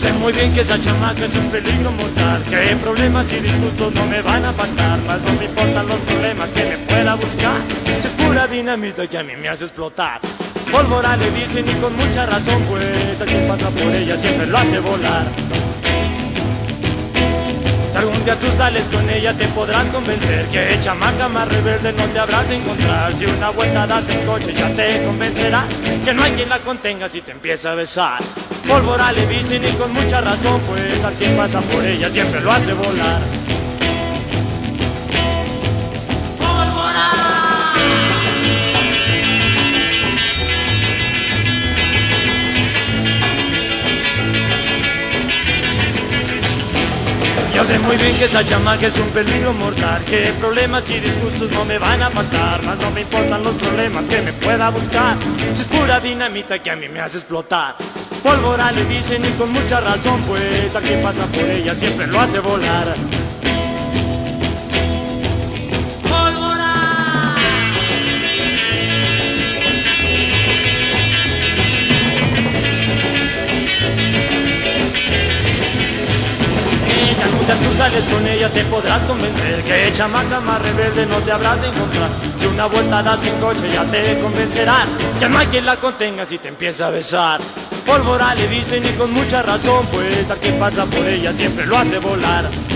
sé muy bien que esa chamaca es un peligro mortal, que problemas y disgustos no me van a faltar, mas no me importan los problemas que me pueda buscar. Si es pura dinamita que a mí me hace explotar. Pólvora le dicen y con mucha razón, pues a quien pasa por ella siempre lo hace volar. Si algún día tú sales con ella te podrás convencer que chamaca más rebelde no te habrás de encontrar. Si una vuelta das en coche ya te convencerá que no hay quien la contenga si te empieza a besar. Pólvora le dicen y con mucha razón, pues a quien pasa por ella siempre lo hace volar. Yo sé muy bien que esa chamaca es un peligro mortal, que problemas y disgustos no me van a faltar, mas no me importan los problemas que me pueda buscar. Si es pura dinamita que a mí me hace explotar. Pólvora le dicen y con mucha razón, pues a quien pasa por ella siempre lo hace volar. Ya tú sales con ella te podrás convencer que chamaca más rebelde no te habrás de encontrar. Si una vuelta das en coche ya te convencerán que no hay quien la contenga si te empieza a besar. Pólvora le dicen y con mucha razón, pues a quien pasa por ella siempre lo hace volar.